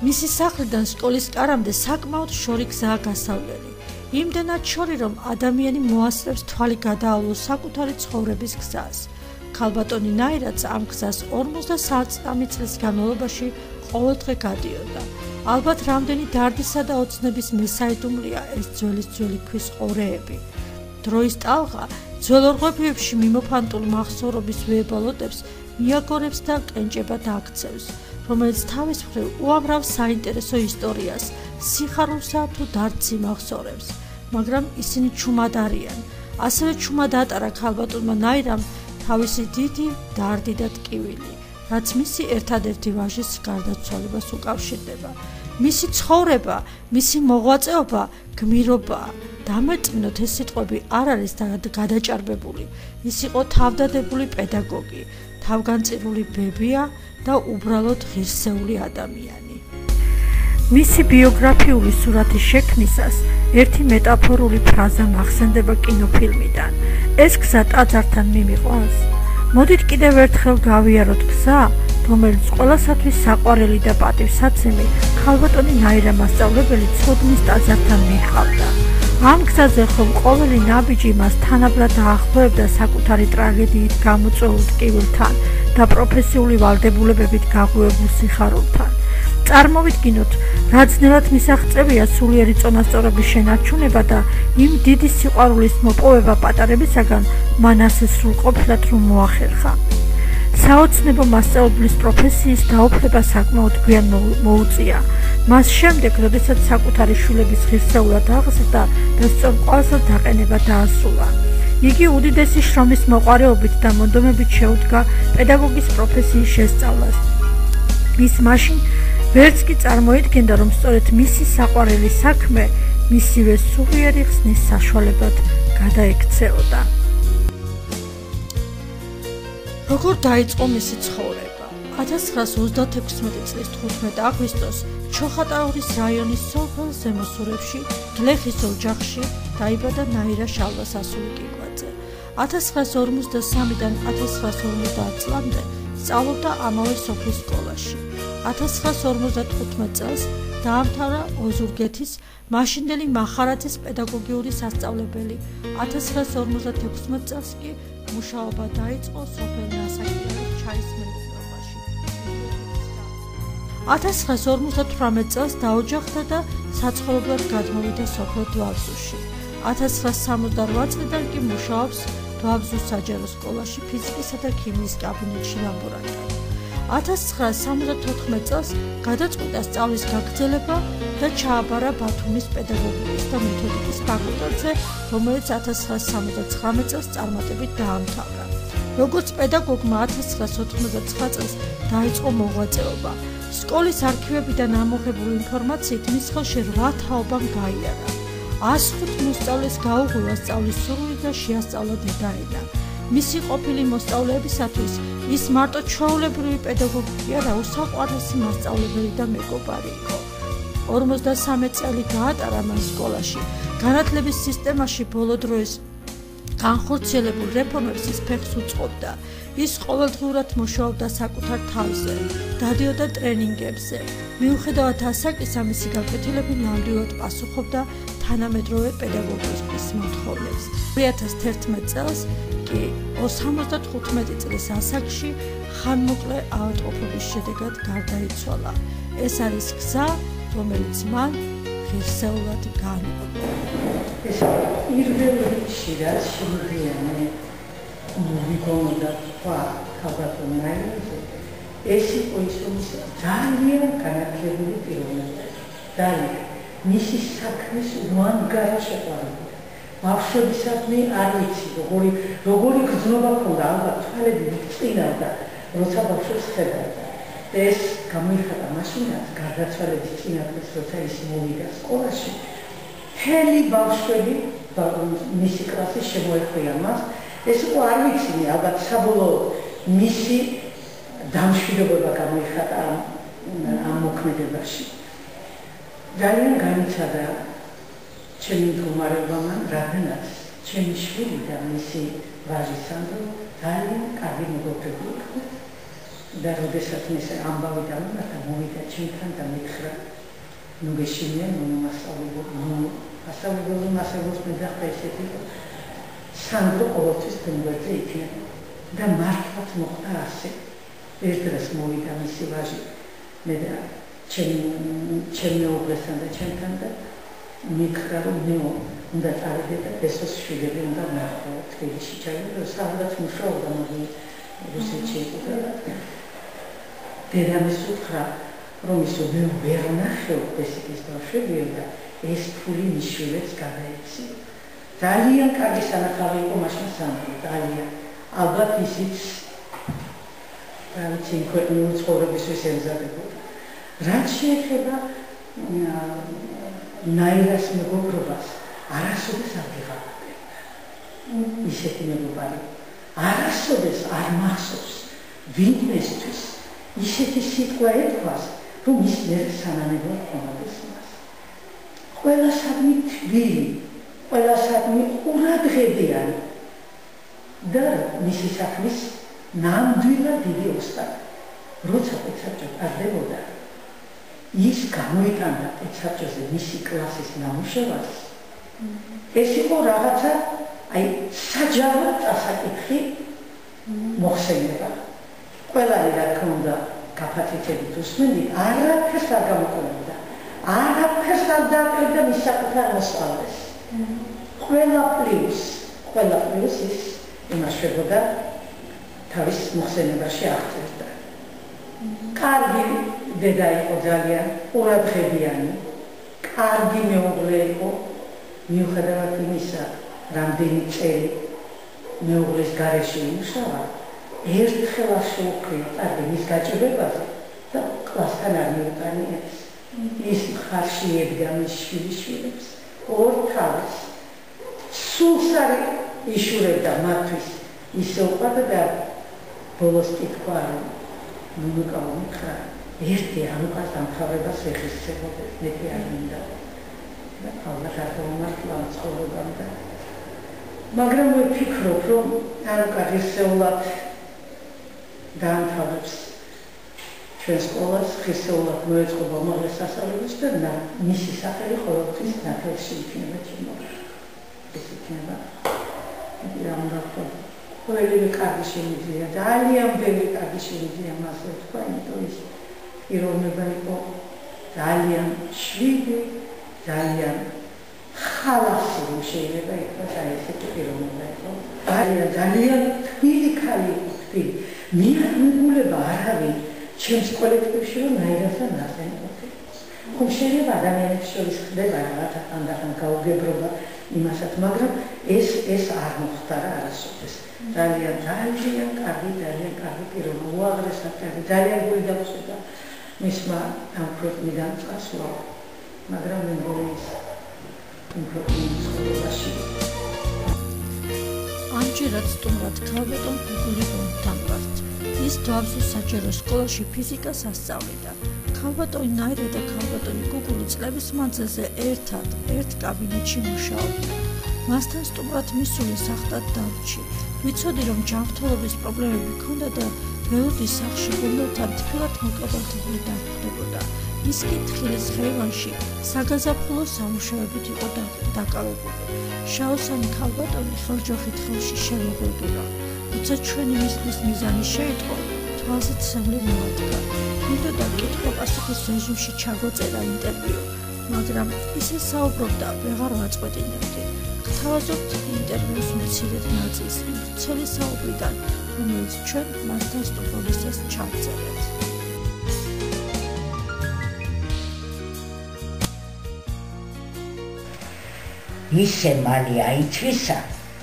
მისი სახლიდან სკოლის კარამდე საკმაოდ შორი გზაა გასავლელი. იმდენად შორი, რომ ადამიანი მოასწრებს თვალი გადაავლოს საკუთარი ცხოვრების გზას. ქალბატონი ნაირაც ამ გზას 53 წლის განმავლობაში ყოველდღე გადიოდა. ალბათ რამდენი დარდისა და ოცნების მესაიდუმლია ეს ძველი ქვის ყორეები. დროის ტალღა ძველ ორღვეფებში მიმოფანტულ მახსოვრობის ვეებალოდებს მიაგორებს და კენჭებად აქცევს, რომელიც თავის მხრივ უამრავ საინტერესო ისტორიას, სიხარულსა თუ დარდს იმახსოვრებს, მაგრამ ისინი ჩუმად არიან. ასევე ჩუმად ატარა ქალბატონმა ნაირამ თავისი დიდი დარდი და ტკივილი, რაც მისი ერთადერთი ვაჟის გარდაცვალებას უკავშირდება. მისი ცხოვრება, მისი მოღვაწეობა გმირობაა. დამერწმუნოთ, ეს სიტყვები არ არის გადაჭარბებული. ის იყო თავდადებული პედაგოგი, თავგანწირული ბებია და უბრალოდ ღირსეული ადამიანი. მისი ბიოგრაფიული სურათის შექმნისას ერთი მეტაფორული ფრაზა მახსენდება კინოფილმიდან. ეს გზა ტაძართან მიმიყვანს. მოდით კიდევ ერთხელ გავიაროთ გზა, რომელიც ყველასათვის საყვარელი და პატივსაცემი ქალბატონი ნაირა მასწავლებელი ცოდნის ტაძართან მიჰყავდა. ამ გზაზე ხომ ყოველი ნაბიჯი მას თანაბრად დაახლოებდა საკუთარი ტრაგედიით გამოწვეულ ტკივილთან და პროფესიული ვალდებულებებით გაღვივებულ სიხარულთან. წარმოვიდგინოთ, რა ძნელად მისაღწევია სულიერი წონასწორობის შენარჩუნება და იმ დიდი სიყვარულის მოპოვება პატარებისაგან მან ასე სრულყოფილად რომ მოახერხა. საოცნებო მასწავლებლის პროფესიის დაუფლება საკმაოდ გვიან მოუწია. მას შემდეგ, როდესაც საკუთარი შვილების ღირსეულად აღზრდა და სწორყვალზე დაყენება დაასრულა. იგი უდიდესი შრომის მოყვარეობით და მონდომებით შეუდგა პედაგოგის პროფესიის შესწავლას. ის მაშინ ვერც კი წარმოედგენდა, რომ სწორედ მისი საყვარელი საქმე მისივე სულიერი ხსნის საშუალებად გადაექცეოდა. როგორ დაიწყო მისი ცხოვრება? 1936 წლის 15 აგვისტოს ჩოხატაურის რაიონის სოფელ ზემოსურებში, გლეხის ოჯახში დაიბადა ნაირა შალვა-სასული კიკვაძე. 1953-დან 1950 წლამდე სწავლობდა ამავე სოფლის სკოლაში. 1955 წელს დაამთავრა ოზურგეთის მაშინდელი მახარაძის პედაგოგიური სასწავლებელი. 1956 წელს კი მუშაობა დაიწყო სოფელ ნასაკირელის ჩაის მეურნეობაში. 1958 წელს დაოჯახდა და საცხოვრებლად გადმოვიდა სოფელ დვაბზუში. 1968 წლიდან კი მუშაობს დვაბზუს საჯარო სკოლაში ფიზიკისა და ქიმიის კაბინეტში ლაბორანტად. 1974 წელს გადაწყვიტა სწავლის გაგრძელება და ჩააბარა ბათუმის პედაგოგიკის და მეთოდიკის ფაკულტეტზე, რომელიც 1979 წელს წარმატებით დაამთავრა. როგორც პედაგოგმა 1999 წელს დაიწყო მოღვაწეობა. სკოლის არქივებიდან ამოღებული ინფორმაციით მის ხელში 8 თაობამ გაიარა. 105 მოსწავლეს გაუღვივა სწავლის სურვილი და შეასწავლა დედაენა. მისი ყოფილი მოსწავლეებისათვის ის მარტო ჩვეულებრივი პედაგოგი კი არა, უსაყვარლესი მასწავლებელი და მეგობარი იყო. 53 წელი გაატარა მან სკოლაში. განათლების სისტემაში ბოლო დროის განხორციელებულ რეფორმებს ის ფეხს უწყობდა. ის ყოველდღიურად მუშაობდა საკუთარ თავზე, დადიოდა ტრენინგებზე. მიუხედავად ასაკისა, მისი გაკვეთილები ნამდვილად პასუხობდა თანამედროვე პედაგოგიკის მოთხოვნებს. 2011 წელს კი 75 წლის ასაკში ხანმოკლე ავადმყოფობის შედეგად გარდაიცვალა. ეს არის გზა, რომელიც მან ღირსეულად გაანებო. ეს პირველი რაც შემიძლია მოგიგონდა ქალბატონ ნაირაზე, ეს იყო ის, რომ ძალიან განათლებული პიროვნება. ძალიან მისი საქმის უანგარა შეყვარება. ბავშვებისადმი არ ვიცი, როგორი გრძნობა ჰქონდა, ალბათ თვალები მიწინავდა, როცა ბავშვებს ხედავდა. ეს გამოიხატა მაშინაც გარდაცვალების წინასწარ, როცა ის მოვიდა სკოლაში. მთელი ბავშვები მისი კლასის შემოეხვია მას. ეს იყო არ ვიცი, ალბათ საბოლოოდ მისი დამშვიდობა გამოიხატა ამ მოქმედებაში. ძალიან განიცადა ჩემი მდგომარეობა მან, რადგანაც ჩემი შვილი და მისი ვაჟი სანდრო ძალიან კარგი მეგობრები იყვნენ და როდესაც მე ამბავი დამემართა მოვიდა ჩემთან და მითხრა ნუ გეშინია მასწავლებლო მასწავლოს მე დახვდა ესეთი სანდრო ყოველთვის თუნდაც იქნება და მართლაც მოხდა ასე ერთ დღეს მოვიდა მისი ვაჟი მე და ჩემი მეუღლესთან და ჩემთან და მითხრა რომ მე უნდა წავიდე და ესოს შვილები უნდა ნახო თბილისში ჩავიდე სადღაც მუშაობდა მოდი რუსეთში იყო და დედამისს უთხრა რომ ისო მე ვერ ნახევ ბესიკის ბავშვები და ეს ფული მის შვილებს გადაეცია ძალიან კარგი სანახავი იყო მაშინ სანდრო ძალიან ალბათ ისიც რაც იმ ქვეყნიურ ცხოვრებისთვის ემზადებოდა რაც შეეხება ნაირას მეგობრობას არასოდეს არ ვიღალატებდა ისეთი მეგობარი არასოდეს არ მახსოვს ვინმესთვის ისეთი სიტყვა ეთქვას რომ ის ვერ სანანებლად ხომადეს მას ყველასადმი თბილი ყველასადმი ყურადღებიანი და მისი საქმის ნამდვილად დიდი ოსტატი როცა პეცაჭო ტარდებოდა ის გამოიტანდა პეცაჭოზე მისი კლასის ნამუშევარს ეს იყო რაღაცა აი საჯაროდ წასაკითხი მოხსენება ყველანი რა თქმა უნდა გაფათითებით უსმენდი არაფერს არ გამოყენებდა არაფერს არ დააკლებდა მის საკუთარ მოსწავლეს ყველა პლუს ის იმაშებოდა თავის მოხსენებაში აღწერდა კარგი დედა იყო ძალიან ყურადღებიანი კარგი მეუღლე იყო მიუხედავად იმისა რამდენი წელი მეუღლის გარეშე იმუშავა ერთხელ არ შეუქმნა კარგი მის გაჭირვებაზე და კლასთან არ მიუტანიეს ის მხარში ედგა მის შვილიშვილებს ორ თავს სულს არ იშურებდა მათთვის ისე უყვარდა ბოლოს კითხვა რომ ნუნუკაო მითხრა ერთი ამყარ დამთავრებას ეხისებოდეს მეტი არ მინდა და ალბათ არ მომართლა ცხოვრებამ და მაგრამ მე ვფიქრობ რომ ამყარ ისეულად დაამთავრებს ჩვენ სკოლას ხისეულად მოეწყობა უმაღლეს სასწავლებელს და მისი სახელი ყოველთვის ნათელში იქნება ჩემთვის ეს იქნება ამბავ ყველივე კარგი შემიძლია ძალიან ბევრი კარგი შემიძლია მასზე თქვა იმიტომ ის პიროვნება იყო ძალიან შვიდი ძალიან ხალასი შეიძლება ითქვას აი ესეთი პიროვნება იყო ძალიან თბილი ქალი იყო თბილი მიარ მიგულება არავინ ჩემს კოლექტივში რომ ნაირასთან ასენებოდი ხომ შეიძლება ადამიანებს შორის ხდება რაღაცა ანდახან გაუგებრობა იმასაც მაგრამ ეს არ მოხდა რა არასოდეს ძალიან კარგი პიროვნება უაღრესად კარგი ძალიან გული დაგწევდა მისმა ამ ქვეყნიდან წასვლა მაგრამ მე მგონი ის იმ ქვეყნის ცხოვრებაში ამჯერად სტუმრად ქალბატონ გუგული მომთანხმდათ ის დაბზის საჯარო სკოლაში ფიზიკას ასწავლიდა ქალბატონი ნაირა და ქალბატონი გუგული წლების მანძილზე ერთ კაბინეტში მუშაობდნენ მასთან სტუმრად მისული სახტად დარჩი ვიცოდი რომ ჯანმრთელობის პრობლემები ჰქონდა და ველოდის სახლში გუნდთან თბილად მოკაბელთებული დახვდებოდა ის კი თხილის ხეივანში საგაზაფხულო სამუშაოებით იყო დაკავებული შაოსანი ქალბატონი ხელჯოხით ხელში შემოგვეყიდა როცა ჩვენი მისთვის მიზანი შეიტყო თვალზე ცემლი მოადგა მინდოდა კითხვა-პასუხის რეჟიმში ჩაგვეწერა ინტერვიუ მაგრამ ისე საუბრობდა ვეღარ ვაწყვეტინებდი გთავაზობთ ინტერვიუს მცირედ ნაწილს იმ ვრცელი საუბრიდან რომელიც ჩვენ მასთან სტუმრობისას ჩავწერეთ ისე მალე აითვისა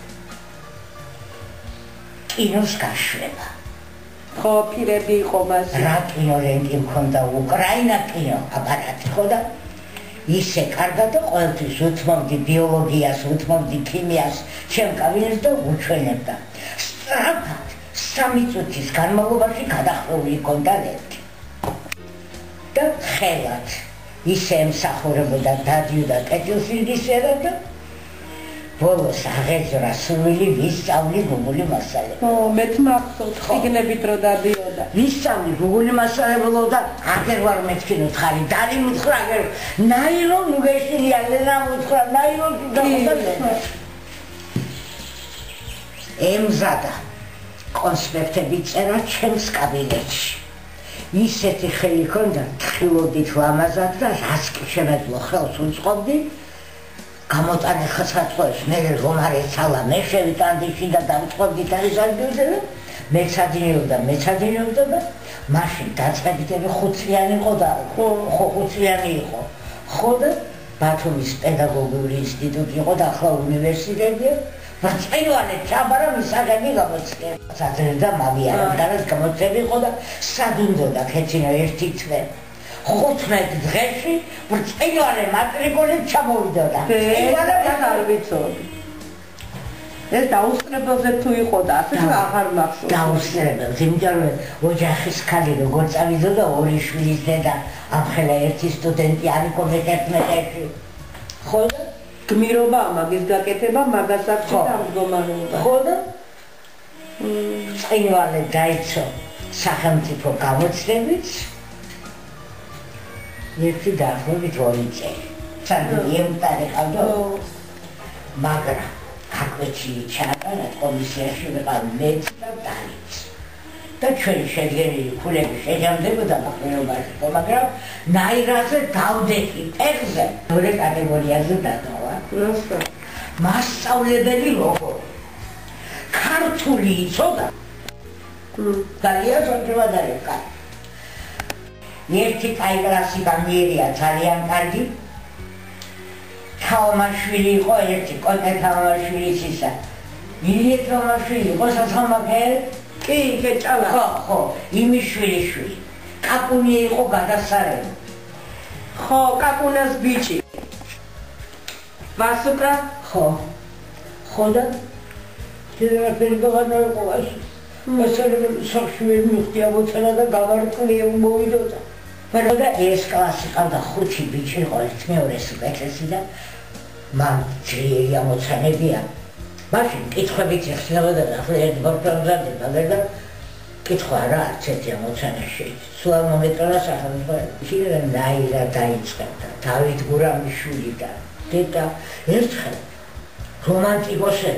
კინოს გაშვება ხო პირები იყო მას რა კინორენტი მქონდა უკრაინა კინო აპარატი ხო და ისე კარგად და ყოველთვის უთმობდი ბიოლოგიას უთმობდი ქიმიას ჩემ კაბინეტს და უჩვენებდა სწრაფად 3 წუთის განმავლობაში გადახრული ჰქონდა ლენტი და ხელად ისე ემსახურებოდა დადიოდა კეთილსინდისერა და ბოლოს აღეძრა სული ვისწავლი გუგული მასალები მეც მახსოვს ციგნებით რო დადიოდა ვისწავლი გუგული მასწავლებელო და აგერ ვარ მეთქინოთ ხარი დალი მუთხრა აგერ ნაილონ უგეშილია ლენა მუთხრა ნაილონში გამოდადა ემზადა კონსპექტები წერა ჩემს კაბინეტში ისეთი ხელი ჰქონდა თხილოდით ლამაზად და რაც კი შემეძლო ხელს უწყობდი გამოტანე ხასათხოვეს მე რომარე ცალა მე შევიტანდი და დავწყობდი თარისადიოზე მეცადინეობდა და მაშინ დაწყებითები 5 წლიანი იყო და ხო 5 წლიანი იყო ხო და ბათუმის პედაგოგიური ინსტიტუტი იყო და ახლა უნივერსიტეტია Rățăioane, ceabără mi s-a gândit la mățche. S-a trezit da mamia, dar că mă trebuie coda s-a da cățină eștiți ve. Hotmet dreși, rățăioane, matricole ceamurda da. Rățăioane matarbițor. ეს დაუსწრებელზე თუ იყო და ასე თუ აღარ მახსოვს. დაუსწრებელზე, იმიტომ რომ ოჯახის ქალი როგორ წავიდა და ორი შვილის დედა, ამხელა ერთი სტუდენტი არ იყო მე-11-ში. ხო და გმირობა მაგის გაკეთება მაგას აქვს და მდგომარეობა. ხო და წინვალე დაიცო სახელმწიფო გამოცდებით ერთი დაახლოებით 2 წელი. სანდრია ემტარი ყავდა მაგრამ აკვეჩი ჩატარა კომისიაში ვიყავ მეც და დანიც. და ჩვენი შედგენილი ფულები შეჯამდებოდა მოყოლობაში, მაგრამ ნაირაზე დავდექი ფეხზე. მეორე კატეგორიაზე დატოვა. მასწავლებელი როგორ ქართული იცოდა. ძალიან ძვირადაა. ერთი კაი კლასი გამიერია ძალიან კარგი. თამაშვილი იყო ერთი კოტე თამაშვილის ისა. ილია თამაშვილი იყო სასამაგერ? კი, კეჭალა. ხო, იმის შვილი. კაპუნი იყო გადასარევი. ხო, კაპუნას ბიჭი. ვასუკა? ხო და შეიძლება პერგოვანო იყო ასე. მასალები სახშუები მიხდია მოწელა და გავარკვიე მოვიდოდა. მაგრამ და ეს კლასი ყავდა 5 ბიჭი იყო ერთ-მეორეს უკეთესი და მან ძლიერი ამოცანებია. მაშინ კითხვებით ეხსნებოდა და ახლა ერთ ბორტონზადე და კითხვა რა ცეთი ამოცანა შეიძლება. სულ მომეტრა სახელმწიფო შეიძლება ნაირა დაიწყებდა. დავით გურამიშვილი და დედა ერთხელ რომანტიკოსე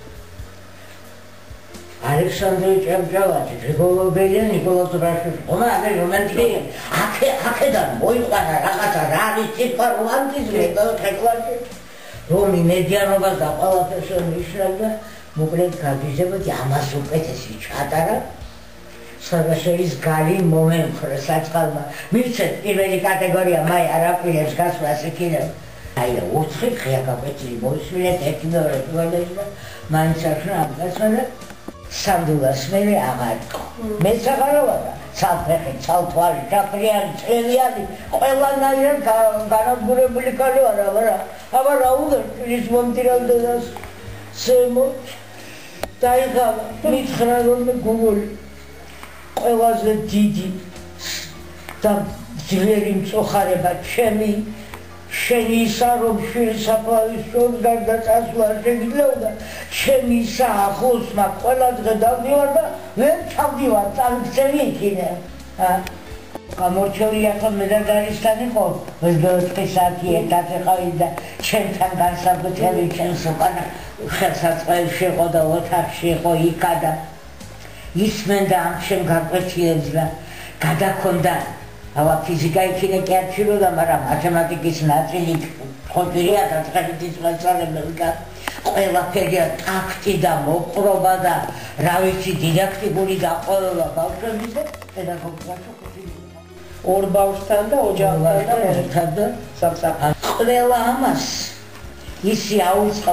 ალექსანდრე ჭავჭავაძე, გრიგოლ ბელია, ნიკოლა ტრაშოვი. რომანი რომანტიკი. აქედან მოიყვანა რაღაცა რა არის ტიპა რომანტიზმი და თეკლაში. რომ იმედიანობას და ყველაფერს ნიშნავდა, მოკლედ გაგიზებოდი ამას უკეთესი ჩატარა. საგაშერის გალი მომემხრე საწყალმა. მივცეთ პირველი კატეგორია მაი არაფერს გასვლას იქიდან. აი 4 ხია გაკეთილი მოისმინეთ ერთი-მეორე პირველი და მაინც ახლა ამასანა სამდულას მე აღარ იყო. მე საღარავდა საფეხი, ცალთვალი, ჩახრიანი, წელიანი, ყველანაირად განადგურებული კალი ვარ, აბა რა უნდა ის მომტირალდას სემო დაიღალა მითხრა რომ გუგული ყველაზე დიდი და ძლიერი მწუხარება ჩემი შენი ისა რომ შვილსაფლავის შორს გარდაცასვლა შეგიძლიოდა ჩემი ისა ახლოს მაგ ყველა დღე დავდივარ და ვერ ჩავდივარ წამწევი იქიდან გამორჩეული ახლა მე და გარისთან იყო 24 საათი ერთად ეყავი და ჩემთან განსაკუთრებით ჩემს უკანა ხელსაწყოებში შეყო და ოთახში იყო იქა და ისმენდა ამ ჩემ გაკვეთილებს და გადაქონდა ავა ფიზიკა იქნება კი არ ჩიროდა, მაგრამ მათემატიკის ნაწილი ხოთირია და წხედის მასწავლებელი და ყველაფერი ტაქტი და მოყრობა და რა ვიცი დიდაქტიკური დაყოლება ბავშვებზე პედაგოგებთან ორ ბავშვთან და ოჯახთან და ერთად და სამსახური ყველა ამას ისი აუწყო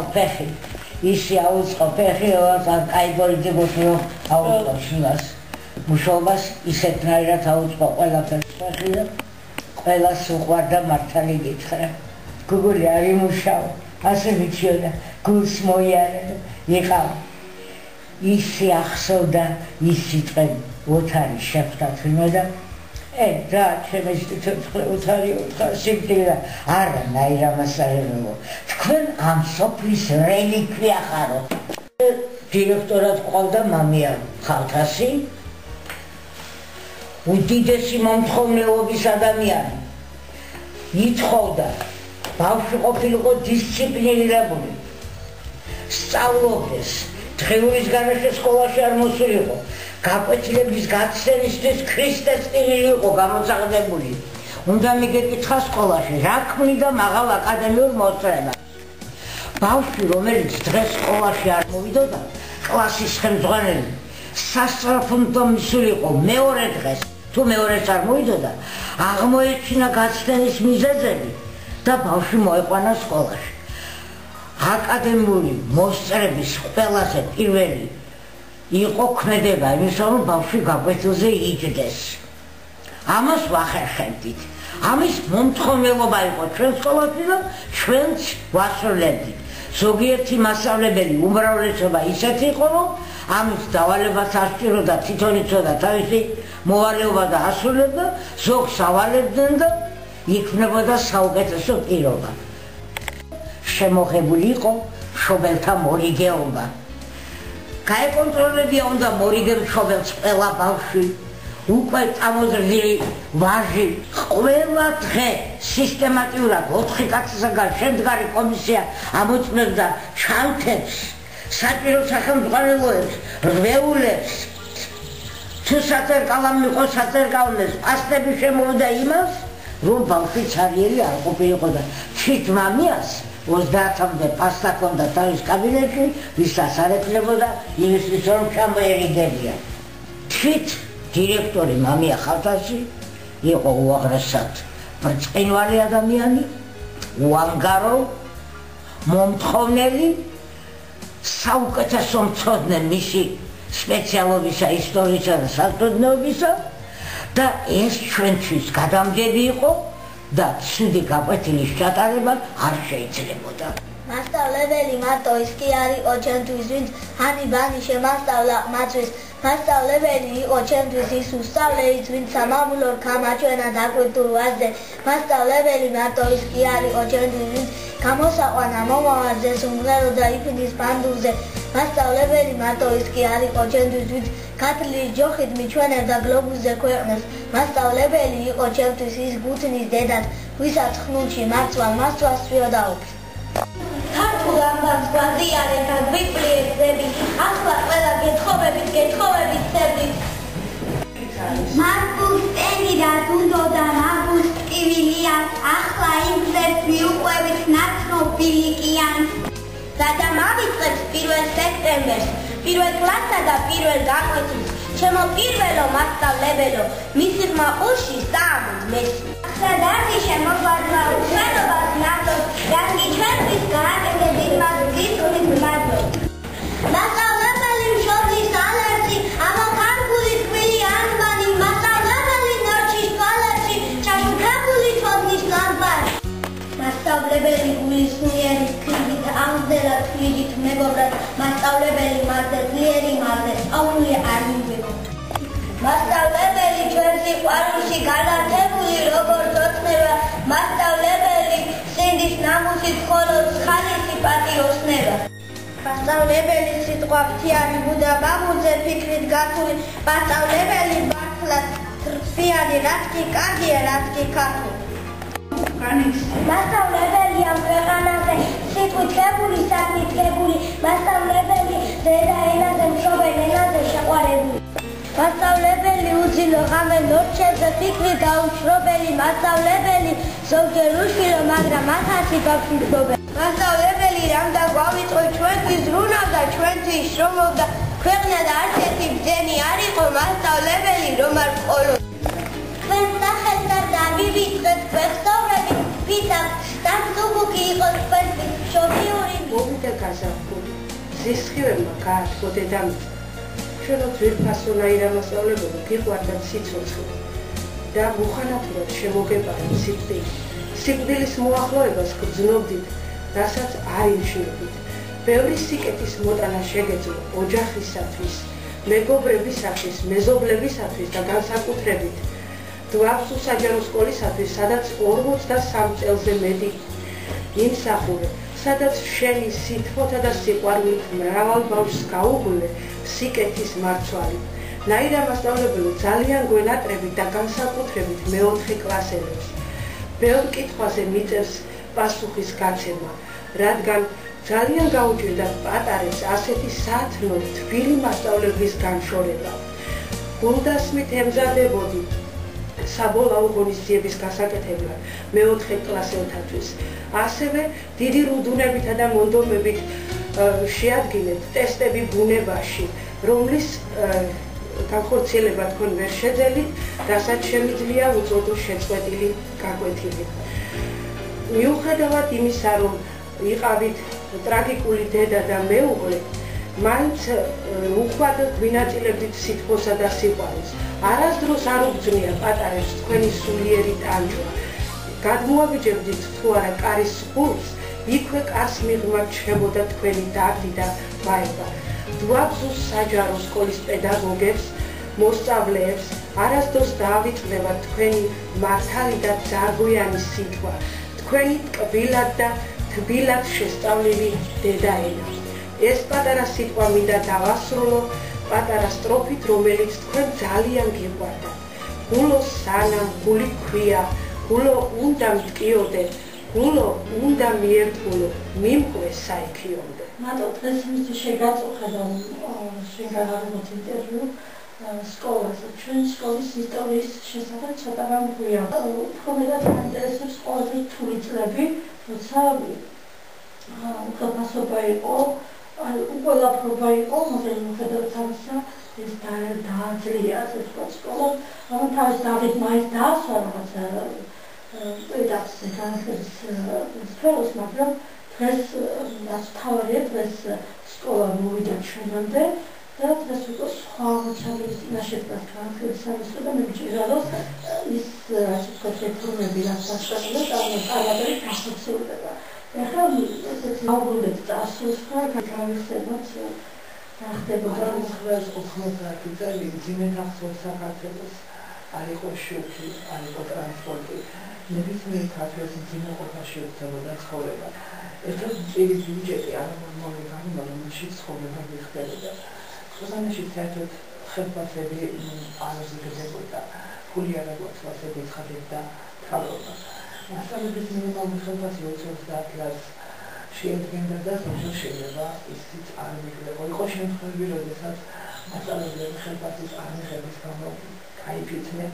ფეხი რა კაიგორი დებოსო აუწყო შილას მუშაობას ისეთნაირად აუწყო ყველაფერს ფეხი და ყველას უყვარდა მართალი გითხრა გუგული არ იმუშაო ასე ვიციოდა გულს მოიარება იყავ ისი ახსოვდა ის სიტყვები ოთარი შეხვდა თვითონ და რა ჩემს ოთარი სიკვდილა არანაირ მასალებო თქვენ ამ სოფლის რელიკვია ხარო დირექტორად ყავდა მამია ხალთასი უდიდესი მომთხოვნელობის ადამიანი. ითხოვდა, ბავშვი ყოფილიყო დისციპლინირებული, სწავლობდეს, დღეულის გარეშე სკოლაში არ მოსულიყო, გაკვეთილების გაცდენისთვის ქრისტეს ტირილი იყო გამოსახდებული. უნდა მიგეკითხა სკოლაში, რა ქმნიდა მაღალ აკადემიურ მოსწრებას. ბავშვი, რომელიც დღეს სკოლაში არ მოვიდოდა, კლასის ხელმძღვანელი, სასწრაფო მისულიყო მეორე დღეს, თუ მეორეც არ მოვიდოდა, აღმოეჩინა გაცდენის მიზეზები და ბავშვი მოეყვანა სკოლაში. აკადემიური მოსწრების ყველაზე პირველი იყო ქმედება იმისა, რომ ბავშვი გაკვეთილზე იჯდეს. ამას ვახერხებდით. ამის მომთხოვნელობა იყო ჩვენ სკოლაში და ჩვენც ვასრულებდით. ზოგიერთი მასწავლებელი უმრავლესობა ისეთი იყო, რომ ამის დავალებას არ სჭიროდა, თვითონ იცოდა თავისი მოვალეობა და ასრულებდა, ზოგს ავალებდნენ და იქმნებოდა საუკეთესო პირობა. შემოღებული იყო მშობელთა მორიგეობა. გაეკონტროლებია უნდა მორიგე მშობელს ყველა ბავშვი, უკვე წამოზრდილი ვაჟი. ყველა დღე სისტემატიურად 4 კაცისაგან შემდგარი კომისია ამოწმებდა ჩანთებს, საჭირო სახელმძღვანელოებს, რვეულებს. თუ საწერკალამ იყო საწერკალმეს, პასტები შემოვიდა იმას, რომ ბავშვი ცარიელი არ ყოფილიყო და თვით მამიას 30-მდე პასტა ჰქონდა თავის კაბინეტში, ვისაც არ ექნებოდა იმისთვის, რომ ჩამოერიგებია. თვით დირექტორი მამია ხალხაში იყო უაღრესად ბრწყინვალე ადამიანი, უანგარო, მომთხოვნელი, საუკეთესო მცოდნე მისი სპეციალობისა, ისტორიისა და საზოგადოებისა და ეს ჩვენთვის გადამგები იყო და ცუდი გაკვეთილის ჩატარება არ შეიძლებოდა. მასწავლებელი მარტო ის კი არ იყო ჩემთვის, ვინც ჰანიბანი შემასწავლა მათთვის. მასწავლებელი იყო ჩემთვის ის უსწავლეიც, ვინც სამამულოდ გამაჩვენა დაკვეთილ ვაზზე. მასწავლებელი მარტო ის კი არ იყო ჩემთვის, ვინც გამოსაყვანა მომავალზე სიმღერო და იფნის ბანდულზე. მასწავლებელი მარტო ის კი არ იყო ჩემთვის, ვინც ქართლის ჯოხით მიჩვენებდა გლობუსზე ქვეყნებს. მასწავლებელი იყო ჩემთვის ის გუთნის დედაც, ვისაც ხნუნში მარცვალ სვიოდაობს. ქართულ ამბავს გვაზიანებ და გვიპლიებდები, ახლა ყველა გეთხოვებით ცერდით. მარკუს ტენგიდას უნდოდა მაგუს ტივილიას, ახლა იმზებს მიუყვებით ნაცნობილი კიანს. გადამავიწყებთ 1 სექტემბერს, 1 კლასსა და 1 გაკვეთილს. ჩემო პირველო მასწავლებელო, მისი ხმა ურში საამოდ მესი. სადარდი შემოგვარდა უშენობას ნატოს, რანგი ჩვენთვის გააკეთებით მას დიდხნის მადლობ. მასწავლებელი მშობლის ალერსი, ამა ქართული თბილი ანბანი, მასწავლებელი ნორჩი სკოლაში, ჩაშუქებული თვალის ლამპარი. მასწავლებელი გულისუნიერი ქრიდით, ამზელა თვლიდით მეგობრად, მასწავლებელი მარზე ძლიერი მარზე, სწავლული არ მივიღო. მასწავლებელი ჩვენს სიყვარულში განათებული როგორც ოცნება, მასწავლებელი სინდის ნამუსით მხოლოდ ხალისი პატიოსნება. მასწავლებელი სიტყვა მთიანი ბუდა მამულზე ფიქრით გათული, მასწავლებელი მართლაც რწმიანი, რაც კი კარგია, რაც კი ქართული. მასწავლებელი ამ ქვეყანაზე სიტყვით ღებული, საქმით ღებული, მასწავლებელი ზედა ენაზე, მშობელ ენაზე შეყვარებული. მასწავლებელი უძილო ღამე ნორჩებზე ფიქრი დაუშრობელი, მასწავლებელი ზოგჯერ უშვილო, მაგრამ ათასი ბავშვი მშობელი. მასწავლებელი რამდა გვავიწყო ჩვენთვის ზრუნავდა, ჩვენთვის შრომობდა, ქვეყნა და არც ერთი ბრძენი არ იყო მასწავლებელი რომ არ ყოლოდა. თქვენ სახელს არ დავივიწყეთ გვეხსოვრებით, ვისაც სამსუბუქი იყოს თქვენთვის მშობლიური. მოვიდა გაზაფხული, ზისხილებმა გაათქო დედამიწა. ჩვენოთ ვერ ფასონაირა მასწავლებელო გიყვარდა სიცოცხლე და უხანათურად შემოგეპარა სიკვდილი. სიკვდილის მოახლოებას გრძნობდით, რასაც არ იმშნობით. ბევრი სიკეთის მოტანა შეგეძლო ოჯახისათვის, მეგობრებისათვის, მეზობლებისათვის და განსაკუთრებით გვაქვს საჯარო სკოლისათვის, სადაც 43 წელზე მეტი იმსახურე, სადაც შენი სითბოთა და სიყვარულით მრავალ ბავშვს გაუღლე სიკეთის მარცვალი. ნაირა მასწავლებელო ძალიან გვენატრებით და განსაკუთრებით მეოთხე კლასელებს. ბევრ კითხვაზე მიწევს პასუხის გაცემა, რადგან ძალიან გაუჭირდათ პატარებს ასეთი სათნო თბილი მასწავლებლის განშორება. გულდასმით ემზადებოდი საბოლოო ღონისძიების გასაკეთებლად მეოთხე კლასელთათვის. ასევე დიდი რუდუნებითა და მონდომებით შეადგინეთ ტესტები ბუნებაში, რომლის განხორციელება თქვენ ვერ შეძელით, რასაც შემიძლია უწოდო შეწყვეტილი გაკვეთილი. მიუხედავად იმისა, რომ იყავით ტრაგიკული დედა და მეუღლე, მაინც უხვად გვინაწილებდით სითბოსა და სიყვარულს. არასდროს არ უგრძნია პატარებს თქვენი სულიერი ტანჯვა. გადმოაბიჯებდით თუ არა კარის ღურს, იქვე კარს მიღმარჩებოდა თქვენი დარდი და ბაება. დვაბზუს საჯარო სკოლის პედაგოგებს, მოსწავლეებს არასდროს დაავიწყდება თქვენი მართალი და ძარღვიანი სიტყვა, თქვენი ტკბილად და თბილად შესწავლილი დედაენა. ეს პატარა სიტყვა მინდა დავასრულო პატარა სტროფით, რომელიც თქვენ ძალიან გიყვარდა. გულო სანამ გული ქვია, გულო უნდა მტკიოდე, გულო უნდა მიერთგულო, მიმყვე საიქიომდე. მარტო დღეს მის შეგაწუხა შეგაღებოთ ინტერვიუ სკოლაზე. ჩვენ სკოლის ისტორიის შესახებ ცოტა გამგვია. უფრო მეტად აინტერესებს ყველაზე რთული წლები, როცა უხელფასობა იყო, უყოლაფრობა იყო, მაგრამ მიუხედავად ამისა ეს დააძლია, ასე ვთქვათ, სკოლა. მაგრამ თავის დავით მაინც დაასვა რაღაცა პედაგოგზე განხილვის სფეროს, მაგრამ დღეს რაც თავარია, დღეს სკოლა მოვიდა ჩვენამდე და დღეს უკვე სხვა მოჩაბლის წინაშე დგას განხილვის სამეცნიერო და მე მჭირდა რომ ის ასე ვთქვათ რეფორმები რაც გასწავლდა წარმატებით გახორციელდება. ეხლა ესეც აუგულეთ წარსულს გავიხსენოთ ხდებოდა მხოლოდ 90 წელი ძიმე ნახსოვს საქართველოს არ იყო შუქი, არ იყო ტრანსპორტი. ნებისმიერ ქართველს ძიმე ყოფაში უწევდა ცხოვრება. ერთად წირი ბიუჯეტი არ მომიგანი, მაგრამ მაშინ ცხოვრება ხდებოდა. ხოსანაში საერთოდ ხელფასები არ ზრდებოდა. ფული არ აგვაცხადებდა ხდებოდა თავობა. მასალების მინიმალური ხელფასი 30 ლარს შეადგენდა და ზოგჯერ შეიძლება ისიც არ მიგდება. იყო შემთხვევები, როდესაც მასალების ხელფასის არმიღების გამო გაიფიცნენ.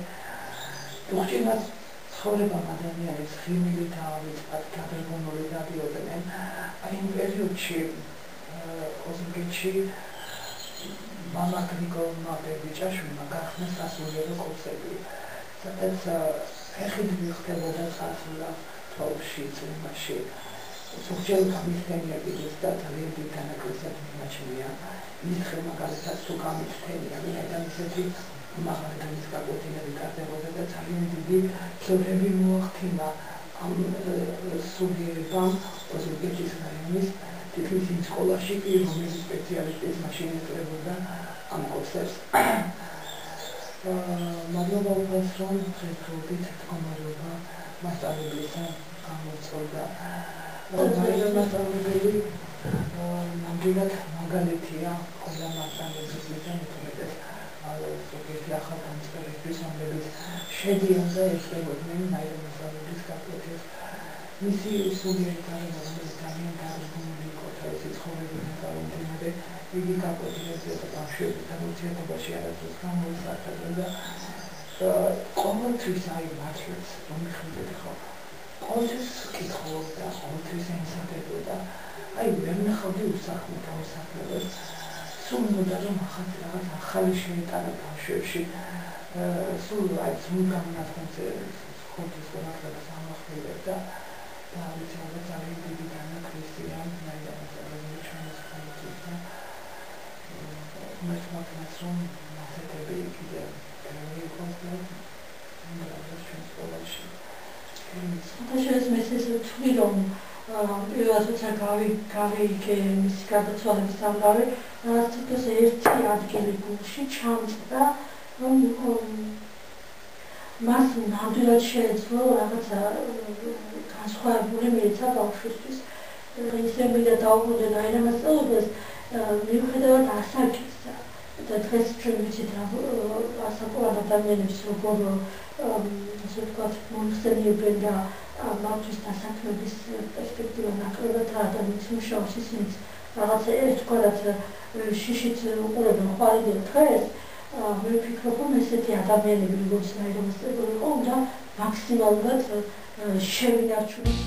თუმცა ცხოვრება ადამიანის ღიმილი თავით გადაგონული დადიოდნენ. აი იმ პერიოდში ოზურგეთში მამა გრიგოლმა ბებიჭაშვილმა გახსნა სასულიერო კურსები, სადაც ფეხით ხდებოდა წასვლა თოვში, წვიმაში. ზოგჯერ გამიხდენიები და ძალიან დიდ დანაკლისად მიმაჩნია. მითხრა მაგალითად თუ გამიხდენია, ვინაიდან ისეთი მაღალგანის გაკვეთილები გარდებოდა და ძალიან დიდი ცოდნები მოახდინა ამ სულიერებამ ოზურგეთის რაიონის თითქმის იმ სკოლაში კი, რომელიც სპეციალისტის მაშინ ეწეოდა ამ კურსებს. მადლობა უფალს, რომ დღესდღეობით მდგომარეობა მასწავლებლისა გამოწვევდა. მაგრამ მასწავლებელი ნამდვილად მაგალითია ყველა მასწავლებლისგან, მეტად ზოგიერთი ახალგამწყებისთვის, რომლებიც შედიან და ეწევოდნენ ნაირ მასწავლებლის გაკვეთილს. მისი სულიერი გარემო, რომელიც ძალიან დარწმუნებული იყო თავისი ცხოვრებიდან გამომდინარე, იგი გაკვეთილებზე და ბავშვების გამოცდილებაში არასდროს გამოისახებდა და ყოველთვის აი მართლაც რომ მიხვდეთ ხო, ყოველთვის კითხულობდა, ყოველთვის ემსახურებოდა, აი ვერ ნახავდი უსახმო თავისუფლებას. სულ უნდა რომ რაღაც ახალი შეიტანა ბავშვებში, სულ აი სულ გამონათქვამზე ხოთის განახლებას ამახვილებდა და ვიცი ძალიან დიდი დანაკლისია ნაირად მასწავლებელი ჩვენს ხალხის და მართლაც რომ მასეთები კიდევ იყოს და უნდა ჩვენ სკოლაში. ხოთაშეს მესეს ვთვლი რომ პირველად როცა გავიგე მისი გარდაცვალების ამბავი, თითქოს ერთი ადგილი გულში ჩამწდა, რომ მას ნამდვილად შეეძლო რაღაცა განსხვავებული მიღწევა ბავშვისთვის. ისე მინდა დაუბრუნდე ნაირ მასწავლებლებს, მიუხედავად ასაკისა და დღეს ჩვენ ვიცით რა ასაკოვან ადამიანებს როგორ ასე ვთქვათ მომხსენიებენ და მათთვის დასაქმების პერსპექტივა ნაკლებად ადამიანის მუშაობს ისინიც რაღაცა ერთგვარად შიშით უყურებენ ყვარელ დღეს მე ვფიქრობ რომ ესეთი ადამიანები როგორც ნაირამასწავლებელი იყო უნდა მაქსიმალურად შევინარჩუნოთ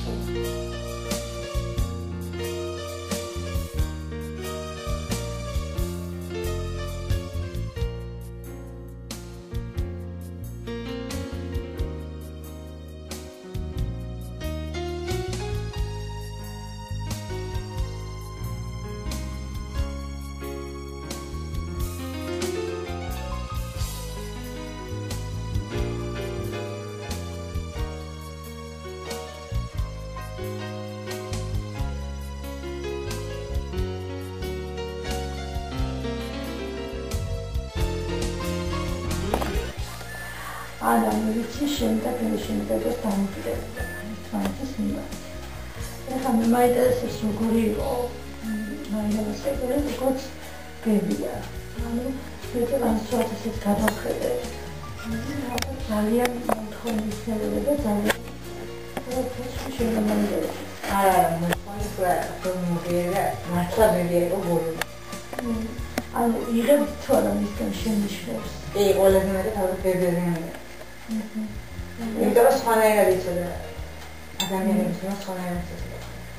Ana meriți și încă de stampile. Foarte simplu. Ეხა მე მაინტერესებს როგორი იყო ნაირამასწავლებელი როგორც ბებია. ანუ ვეტერანს ისეთ გადავხედე. ძალიან მომთხოვნისმიერი და ძალიან შეგვიძლია. არა, მოიყვება პრომოგერა, მართლა ბებია იყო ბოლო. ანუ იღებთ თუ არა მისგან შენიშნებს. ყველაზე მეტად თავი ბებია. იმიტომ რომ სხვანაირად იცოდა ადამიანების რომ სხვანაირად იცოდა.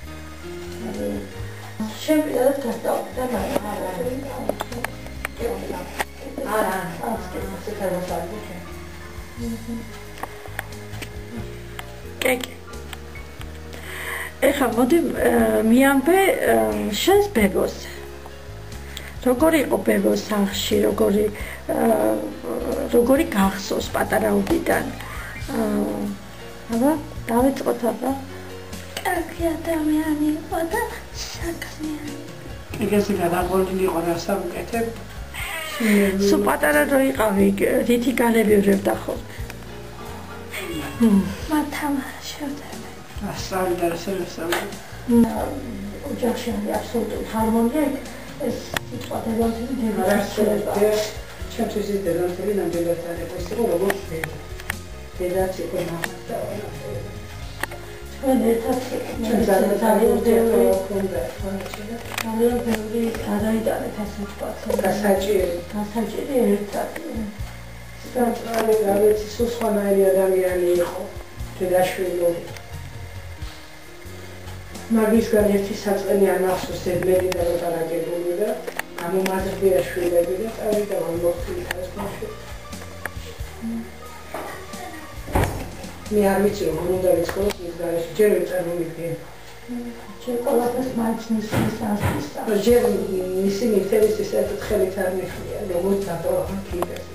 შემიძლია გასწავლოთ და არა, ეხლა მოდი მიამბე შენს ბებოს. როგორი იყო ბებოს სახლში, როგორი გახსოვს პატარაობიდან. აბა, დავიწყოთ აბა. კარგი ადამიანი იყო და საქმიანი. ეგეზე გადაყოლილი იყო რასა ვუკეთებ? სულ პატარა რო იყავი, რითი განები ვრევდა ხოლმე? მათამაშობდა. ასწავლე და რასაებსავე. ოჯახში აბსოლუტური ჰარმონია ეს სიტყვა დედამთილი დედაცება. ჩემთვის ის დედამთილი ნამდვილად არ იყო ის იყო როგორც დედაც იყო მამაც და ჩვენ ერთად ძალიან ბევრი გადაიტანეთ ასე ვთქვათ. გასაჭირი ერთად. საჭირო გავიცი სულ სხვანაირი ადამიანი იყო დედაშვილი. მაგისგან ერთი საწყენი ანახსოვს ედლები და მოტარაგებული და გამომაზრდია შვილები და წავიდა მომხდილი ხასმაში. მე არ ვიცი რომ უნდა ვიცხოვოს ის გარეშე ჯერ ვერ წარმოვიდგენ. ჯერ ყველაფერს მაინც მისის ასწავლისა. ჯერ მისი მითების ის ერთად ხელით არ მიხდია როგორც დატოვან კიდეს.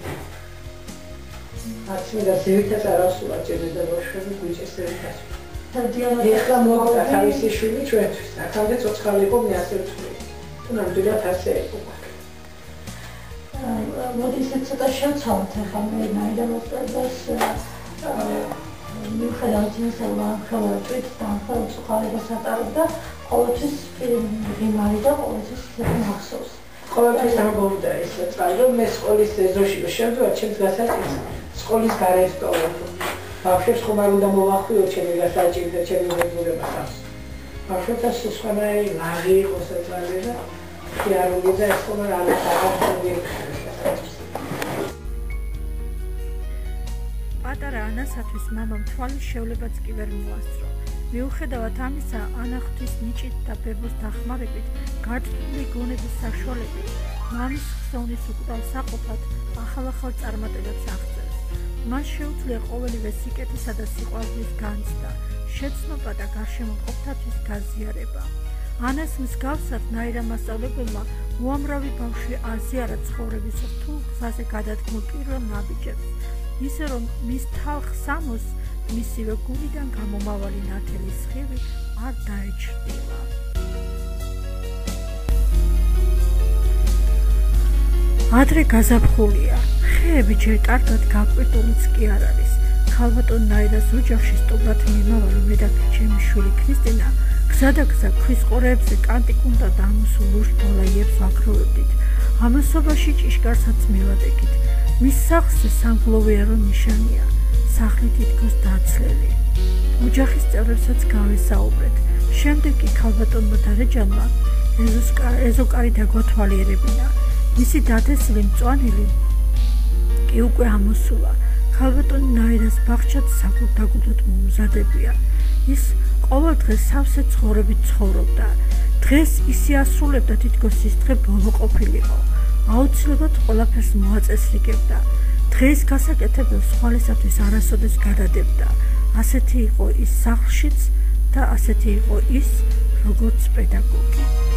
არცი და ზევითაც არ ასულა ჯერ და ბავშვები გუჭეს ზევითაც. ეხლა მოვიდა თავისი შვილი ჩვენთვის. აქამდე ცოცხალი იყო მე ასე ვთვლი. თუ ნამდვილად ასე იყო. მოდი ისე ცოტა შევცვალოთ ახლა მე ნაირამასწავლებლს მიუხედავად იმისა რომ ხელოვანით და უცხოელებას ატარებდა ყოველთვის ღიმარი და ყოველთვის მახსოვს. ყოველთვის ამბობდა ეს წალი რომ მე სკოლის ეზოში შემდგარ ჩემს გასაჭირს სკოლის გარესტოლა. ბავშვებს ხომ არ უნდა მოვახვიო ჩემი გასაჭირი და ჩემი მეგობრებსაც. ბავშვებთან სხვანაირი ლაღი იყო საწყალი და შეარული და ეს ხომ არ არის აღარ პატარა ანასათვის მამამ თვალის შევლებაც კი ვერ მოასწრო. მიუხედავად ამისა, ანა ღვთის ნიჭით და ბებოს დახმარებით, გაწვრთნილი გონების საშუალებით, მამის ხსოვნის უკდავ საყოფად ახალ წარმატებებს აღწევს. მას შეუძლია ყოველივე სიკეთისა და სიყვარულის განცდა, შეცნობა და გარშემო მყოფთათვის გაზიარება. ანას მსგავსად ნაირამასწავლებელმა უამრავი ბავშვი აზიარა ცხოვრების რთულ გზაზე გადადგმულ პირველ ნაბიჯებს, ისე რომ მის თალხს ამოს მისივე გულიდან გამომავალი ნათელი სხივი არ დაეჩრდილა. ადრე გაზაფხულია, ხეები ჯერ კარგად გაკვირტულიც კი არ არის. ქალბატონ ნაირას ოჯახში სტუმრად მიმავალი მედაქვი ჩემი შვილი ქრისტინა გზადაგზა ქვის ყორეებზე კანტიკუნდა და ამოსულ ლურჯ დოლაიებს ვაგროვებდით. ამასობაში ჭიშკარსაც მივადგეთ. მის სახლზე სამგლოვიარო ნიშანია, სახლი თითქოს დაცლილი. ოჯახის წევრებსაც გავესაუბრეთ. შემდეგ კი ქალბატონმა დარეჯანმა ეზოკარი დაგვათვალიერებინა. მისი დათესილი მწვანილი კი უკვე ამოსულა. ქალბატონი ნაირას ბაღჩად საკუთარ დაგუდოდ მომზადებია. ის ყოველ დღეს სავსე ცხოვრებით ცხოვრობდა. დღეს ისი ასრულებდა თითქოს ის დღე ბოლო ყოფილიყო. აუცილებლად ყველაფერს მოაწესრიგებდა. დღეს გასაკეთებელ სხვალისათვის არასოდეს გადადებდა. ასეთი იყო ის სახლშიც და ასეთი იყო ის როგორც პედაგოგი.